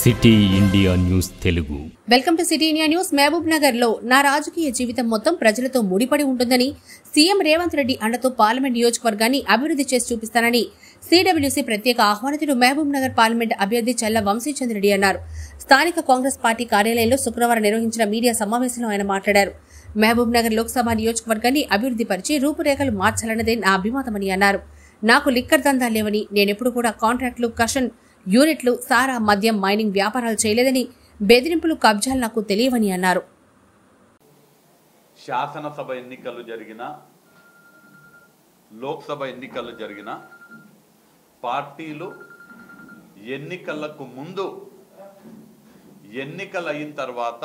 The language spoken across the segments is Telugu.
City India news Telugu. Welcome to city India news. Mahabubnagar లో నా రాజకీయ జీవితం మొత్తం ప్రజలతో ముడిపడి ఉంటుందని, సీఎం రేవంత్ రెడ్డి అండతో పార్లమెంట్ నియోజకవర్గాన్ని అభివృద్ధి చేసి చూపిస్తానని సిడబ్ల్యూసీ ప్రత్యేక ఆహ్వానితుడు మహబూబ్ నగర్ పార్లమెంట్ అభ్యర్థి చల్ల వంశీచంద్రెడ్డి అన్నారు. స్థానిక కాంగ్రెస్ పార్టీ కార్యాలయంలో శుక్రవారం నిర్వహించిన మీడియా సమావేశంలో ఆయన మాట్లాడారు. మహబూబ్ నగర్ లోక్సభ నియోజకవర్గాన్ని అభివృద్ధి పరిచి రూపురేఖలు మార్చాలన్నదే నా అభిమతమని అన్నారు. నాకు లిక్కర్ దందాలు లేవని, నేనెప్పుడు కూడా కాంట్రాక్టులు, కషన్ యూనిట్లు, సారా, మద్యం, మైనింగ్ వ్యాపారాలు చేయలేదని, బెదిరింపులు, కబ్జాలు నాకు తెలియవని అన్నారు. శాసనసభ ఎన్నికలు జరిగిన, లోక్సభ ఎన్నికలు జరిగిన పార్టీలు ఎన్నికలకు ముందు, ఎన్నికలు అయిన తర్వాత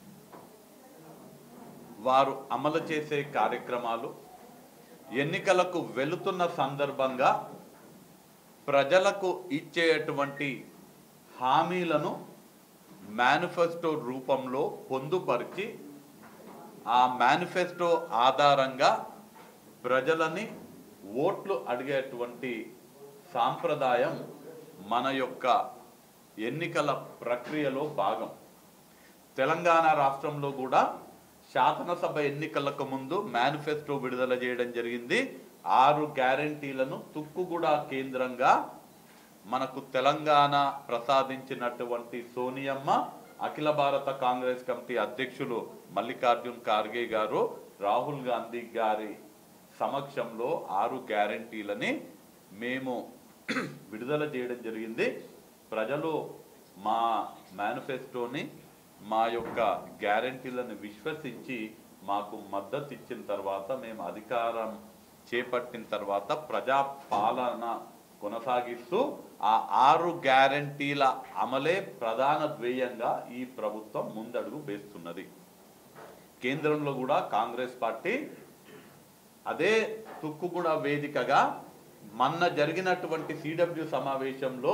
వారు అమలు చేసే కార్యక్రమాలు, ఎన్నికలకు వెళుతున్న సందర్భంగా ప్రజలకు ఇచ్చేటువంటి హామీలను మేనిఫెస్టో రూపంలో పొందుపరిచి ఆ మేనిఫెస్టో ఆధారంగా ప్రజలని ఓట్లు అడిగేటువంటి సాంప్రదాయం మన యొక్క ఎన్నికల ప్రక్రియలో భాగం. తెలంగాణ రాష్ట్రంలో కూడా శాసనసభ ఎన్నికలకు ముందు మేనిఫెస్టో విడుదల చేయడం జరిగింది. 6 గ్యారంటీలను తుక్కుగూడ కేంద్రంగా మనకు తెలంగాణ ప్రసాదించినటువంటి సోనియమ్మ, అఖిల భారత కాంగ్రెస్ కమిటీ అధ్యక్షులు మల్లికార్జున్ ఖార్గే గారు, రాహుల్ గాంధీ గారి సమక్షంలో 6 గ్యారంటీలని మేము విడుదల చేయడం జరిగింది. ప్రజలు మా మేనిఫెస్టోని, మా యొక్క గ్యారంటీలను విశ్వసించి మాకు మద్దతు ఇచ్చిన తర్వాత, మేము అధికారం చేపట్టిన తర్వాత ప్రజా పాలన కొనసాగిస్తూ ఆ 6 గ్యారంటీల అమలే ప్రధాన ధ్యేయంగా ఈ ప్రభుత్వం ముందడుగు వేస్తున్నది. కేంద్రంలో కూడా కాంగ్రెస్ పార్టీ అదే తుక్కుగూడ వేదికగా మొన్న జరిగినటువంటి సిడబ్ల్యూ సమావేశంలో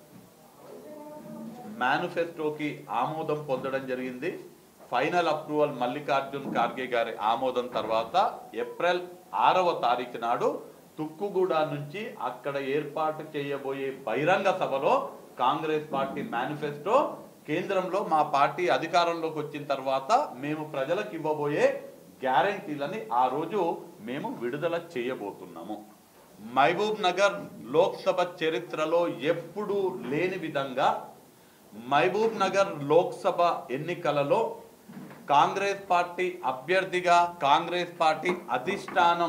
మేనిఫెస్టోకి ఆమోదం పొందడం జరిగింది. ఫైనల్ అప్రూవల్ మల్లికార్జున్ ఖార్గే గారి ఆమోదం తర్వాత ఏప్రిల్ 6వ తారీఖు నాడు తుక్కుగూడ నుంచి అక్కడ ఏర్పాటు చేయబోయే బహిరంగ సభలో కాంగ్రెస్ పార్టీ మేనిఫెస్టో, కేంద్రంలో మా పార్టీ అధికారంలోకి వచ్చిన తర్వాత మేము ప్రజలకు ఇవ్వబోయే గ్యారంటీలని ఆ రోజు మేము విడుదల చేయబోతున్నాము. మహబూబ్ నగర్ లోక్సభ చరిత్రలో ఎప్పుడూ లేని విధంగా మహబూబ్ నగర్ లోక్సభ ఎన్నికలలో కాంగ్రెస్ పార్టీ అభ్యర్థిగా కాంగ్రెస్ పార్టీ అధిష్టానం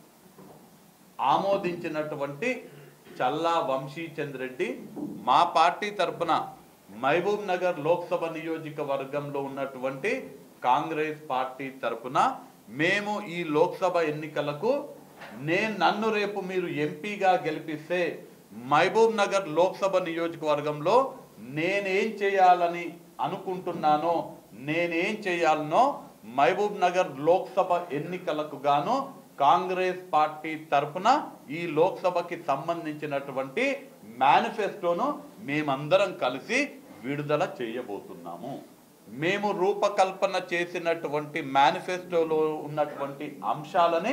ఆమోదించినటువంటి చల్లా వంశీచంద్రెడ్డి మా పార్టీ తరఫున మహబూబ్ నగర్ లోక్సభ నియోజకవర్గంలో ఉన్నటువంటి కాంగ్రెస్ పార్టీ తరఫున మేము ఈ లోక్సభ ఎన్నికలకు నన్ను రేపు మీరు ఎంపీగా గెలిపిస్తే మహబూబ్ నగర్ లోక్సభ నియోజకవర్గంలో నేనేం చేయాలని అనుకుంటున్నానో, నేనేం చేయాలనో మహబూబ్ నగర్ లోక్సభ ఎన్నికలకు గాను కాంగ్రెస్ పార్టీ తరఫున ఈ లోక్సభకి సంబంధించినటువంటి మేనిఫెస్టోను మేమందరం కలిసి విడుదల చేయబోతున్నాము. మేము రూపకల్పన చేసినటువంటి మేనిఫెస్టోలో ఉన్నటువంటి అంశాలని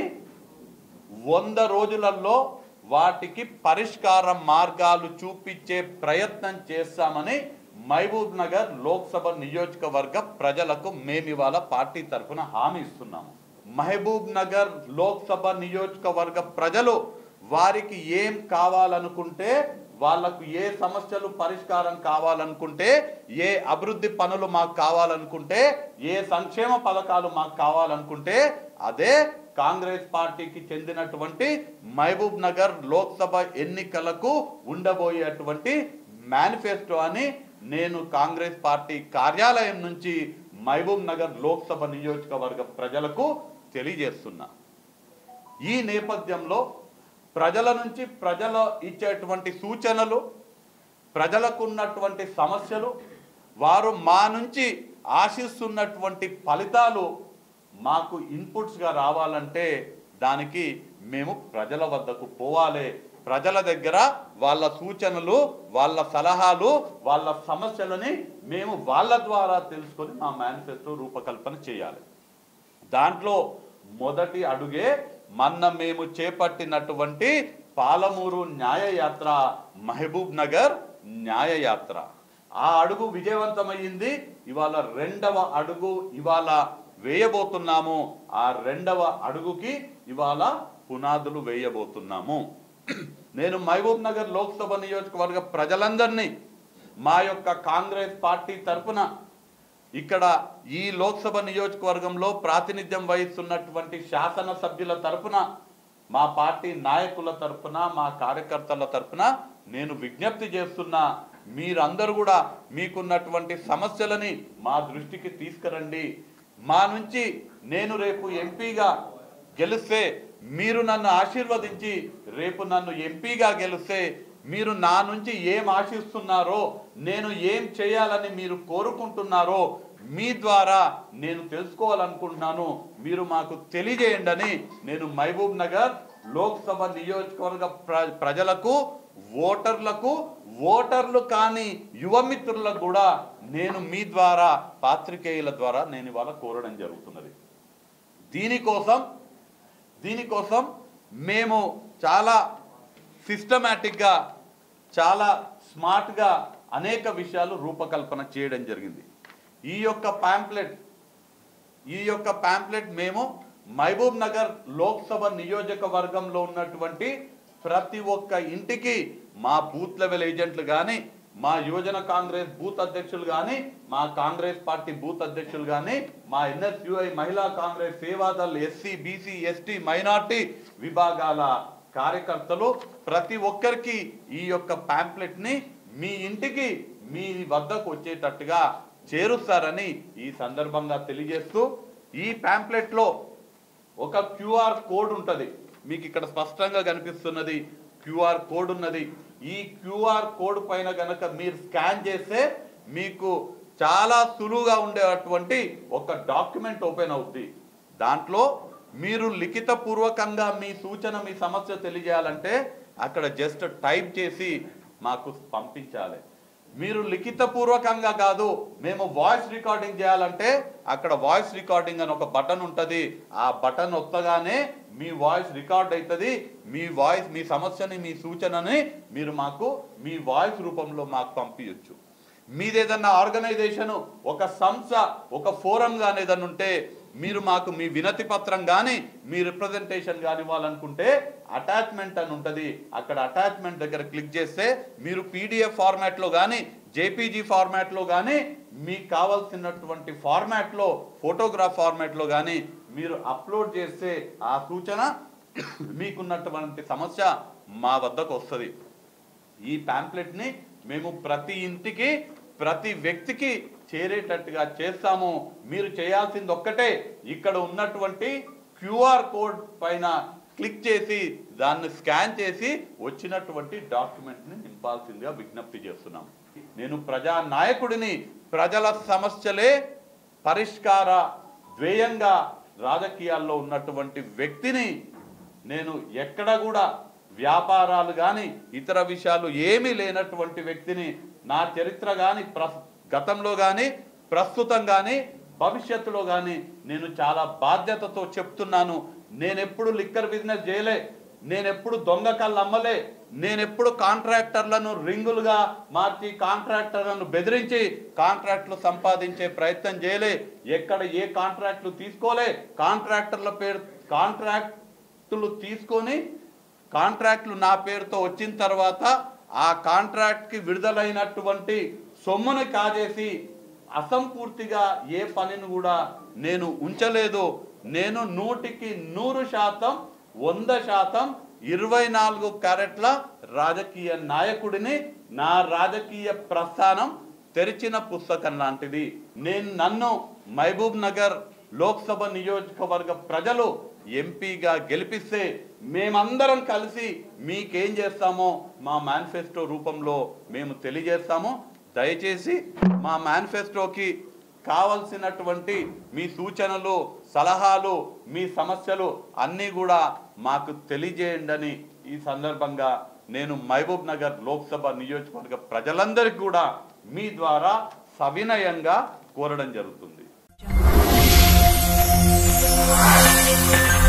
100 రోజులలో వాటికి పరిష్కార మార్గాలు చూపించే ప్రయత్నం చేస్తామని మహబూబ్ నగర్ లోక్సభ నియోజకవర్గ ప్రజలకు మేము ఇవాళ పార్టీ తరఫున హామీ ఇస్తున్నాము. మహబూబ్ నగర్ లోక్సభ నియోజకవర్గ ప్రజలు వారికి ఏం కావాలనుకుంటే, వాళ్లకు ఏ సమస్యలు పరిష్కారం కావాలనుకుంటే, ఏ అభివృద్ధి పనులు మాకు కావాలనుకుంటే, ఏ సంక్షేమ పథకాలు మాకు కావాలనుకుంటే అదే కాంగ్రెస్ పార్టీకి చెందినటువంటి మహబూబ్ నగర్ లోక్సభ ఎన్నికలకు ఉండబోయేటువంటి మేనిఫెస్టో అని నేను కాంగ్రెస్ పార్టీ కార్యాలయం నుంచి మహబూబ్ నగర్ లోక్సభ నియోజకవర్గ ప్రజలకు తెలియజేస్తున్నా. ఈ నేపథ్యంలో ప్రజల నుంచి ప్రజలు ఇచ్చేటువంటి సూచనలు, ప్రజలకు ఉన్నటువంటి సమస్యలు, వారు మా నుంచి ఆశిస్తున్నటువంటి ఫలితాలు మాకు ఇన్పుట్స్గా రావాలంటే దానికి మేము ప్రజల వద్దకు పోవాలి. ప్రజల దగ్గర వాళ్ళ సూచనలు, వాళ్ళ సలహాలు, వాళ్ళ సమస్యలని మేము వాళ్ళ ద్వారా తెలుసుకొని మా మేనిఫెస్టో రూపకల్పన చేయాలి. దాంట్లో మొదటి అడుగే మొన్న మేము చేపట్టినటువంటి పాలమూరు న్యాయయాత్ర, మహబూబ్ నగర్ న్యాయయాత్ర. ఆ అడుగు విజయవంతమైంది. ఇవాళ రెండవ అడుగు ఇవాళ వేయబోతున్నాము. ఆ రెండవ అడుగుకి ఇవాళ పునాదులు వేయబోతున్నాము. నేను మహబూబ్ నగర్ లోక్సభ నియోజకవర్గ ప్రజలందరినీ మా యొక్క కాంగ్రెస్ పార్టీ తరఫున ఇక్కడ ఈ లోక్సభ నియోజకవర్గంలో ప్రాతినిధ్యం వహిస్తున్నటువంటి శాసనసభ్యుల తరఫున, మా పార్టీ నాయకుల తరఫున, మా కార్యకర్తల తరఫున నేను విజ్ఞప్తి చేస్తున్నా, మీరందరూ కూడా మీకున్నటువంటి సమస్యలని మా దృష్టికి తీసుకురండి. మా నుంచి నేను రేపు ఎంపీగా గెలిస్తే మీరు నన్ను ఆశీర్వదించి రేపు నన్ను ఎంపీగా గెలిస్తే మీరు నా నుంచి ఏం ఆశిస్తున్నారో, నేను ఏం చేయాలని మీరు కోరుకుంటున్నారో మీ ద్వారా నేను తెలుసుకోవాలనుకుంటున్నాను. మీరు మాకు తెలియజేయండి అని నేను మహబూబ్ నగర్ లోక్సభ నియోజకవర్గ ప్రజలకు, ఓటర్లకు, ఓటర్లు కాని యువమిత్రులకు కూడా నేను మీ ద్వారా, పాత్రికేయుల ద్వారా నేను ఇవాళ కోరడం జరుగుతున్నది. దీనికోసం మేము చాలా సిస్టమేటిక్గా, చాలా స్మార్ట్గా అనేక విషయాలు రూపకల్పన చేయడం జరిగింది. ఈ యొక్క ప్యాంప్లెట్ మేము మహబూబ్ నగర్ లోక్సభ నియోజకవర్గంలో ఉన్నటువంటి ప్రతి ఒక్క ఇంటికి మా బూత్ లెవెల్ ఏజెంట్లు కానీ, మా యువజన కాంగ్రెస్ బూత్ అధ్యక్షులు కానీ, మా కాంగ్రెస్ పార్టీ బూత్ అధ్యక్షులు కానీ, మా NSUI మహిళా Congress Sevadal SC BC ST minority విభాగాల కార్యకర్తలు ప్రతి ఒక్కరికి ఈ యొక్క ప్యాంప్లెట్ని మీ ఇంటికి, మీ వద్దకు వచ్చేటట్టుగా చేరుస్తారని ఈ సందర్భంగా తెలియజేస్తూ, ఈ ప్యాంప్లెట్లో ఒక QR కోడ్ ఉంటుంది. మీకు ఇక్కడ స్పష్టంగా కనిపిస్తున్నది QR కోడ్ ఉన్నది. ఈ QR కోడ్ పైన గనక మీరు స్కాన్ చేస్తే మీకు చాలా సులువుగా ఉండేటువంటి ఒక డాక్యుమెంట్ ఓపెన్ అవుద్ది. దాంట్లో మీరు లిఖిత పూర్వకంగా మీ సూచన, మీ సమస్య తెలియజేయాలంటే అక్కడ జస్ట్ టైప్ చేసి మాకు పంపించాలి. మీరు లిఖిత పూర్వకంగా కాదు, మేము వాయిస్ రికార్డింగ్ చేయాలంటే అక్కడ వాయిస్ రికార్డింగ్ అని ఒక బటన్ ఉంటుంది. ఆ బటన్ ఒత్తగానే మీ వాయిస్ రికార్డ్ అవుతుంది. మీ వాయిస్, మీ సమస్యని, మీ సూచనని మీరు మాకు మీ వాయిస్ రూపంలో మాకు పంపించవచ్చు. మీదేదన్నా ఆర్గనైజేషన్, ఒక సంస్థ, ఒక ఫోరం కానీ ఏదన్నా ఉంటే మీరు మాకు మీ వినతి పత్రం కానీ, మీ రిప్రజెంటేషన్ కానీ ఇవ్వాలనుకుంటే అటాచ్మెంట్ అని ఉంటుంది. అక్కడ అటాచ్మెంట్ దగ్గర క్లిక్ చేస్తే మీరు PDF ఫార్మాట్లో కానీ, JPG ఫార్మాట్లో కానీ, మీకు కావాల్సినటువంటి ఫార్మాట్లో, ఫోటోగ్రాఫ్ ఫార్మాట్లో కానీ మీరు అప్లోడ్ చేస్తే ఆ సూచన, మీకున్నటువంటి సమస్య మా వద్దకు వస్తుంది. ఈ ప్యాంప్లెట్ని మేము ప్రతి ఇంటికి, ప్రతి వ్యక్తికి చేరేటట్టుగా చేస్తాము. మీరు చేయాల్సింది ఒక్కటే, ఇక్కడ ఉన్నటువంటి QR కోడ్ పైన క్లిక్ చేసి దాన్ని స్కాన్ చేసి వచ్చినటువంటి డాక్యుమెంట్ని నింపాల్సిందిగా విజ్ఞప్తి చేస్తున్నాం. నేను ప్రజా నాయకుడిని, ప్రజల సమస్యలే పరిష్కార ధ్యేయంగా రాజకీయాల్లో ఉన్నటువంటి వ్యక్తిని. నేను ఎక్కడ కూడా వ్యాపారాలు కానీ ఇతర విషయాలు ఏమీ లేనటువంటి వ్యక్తిని. నా చరిత్ర కానీ గతంలో కానీ, ప్రస్తుతం కానీ, భవిష్యత్తులో కానీ నేను చాలా బాధ్యతతో చెప్తున్నాను. నేనెప్పుడు లిక్కర్ బిజినెస్ చేయలే, నేనెప్పుడు దొంగ కళ్ళు అమ్మలే, నేనెప్పుడు కాంట్రాక్టర్లను రింగులుగా మార్చి, కాంట్రాక్టర్లను బెదిరించి కాంట్రాక్టులు సంపాదించే ప్రయత్నం చేయలే. ఎక్కడ ఏ కాంట్రాక్టులు తీసుకోలే. కాంట్రాక్టర్ల పేరు కాంట్రాక్టులు తీసుకొని, కాంట్రాక్టులు నా పేరుతో వచ్చిన తర్వాత ఆ కాంట్రాక్ట్కి విడుదలైనటువంటి సొమ్మును కాజేసి అసంపూర్తిగా ఏ పనిని కూడా నేను ఉంచలేదు. నేను 100% 100% 24 క్యారెట్ల రాజకీయ నాయకుడిని. నా రాజకీయ ప్రస్థానం తెరిచిన పుస్తకం లాంటిది. నన్ను మహబూబ్ నగర్ లోక్సభ నియోజకవర్గ ప్రజలు ఎంపీగా గెలిపిస్తే మేమందరం కలిసి మీకేం చేస్తామో మా మేనిఫెస్టో రూపంలో మేము తెలియజేస్తాము. దయచేసి మా మేనిఫెస్టోకి కావలసినటువంటి మీ సూచనలు, సలహాలు, మీ సమస్యలు అన్నీ కూడా మాకు తెలియజేయండి అని ఈ సందర్భంగా నేను మహబూబ్ నగర్ లోక్సభ నియోజకవర్గ ప్రజలందరికీ కూడా మీ ద్వారా సవినయంగా కోరడం జరుగుతుంది.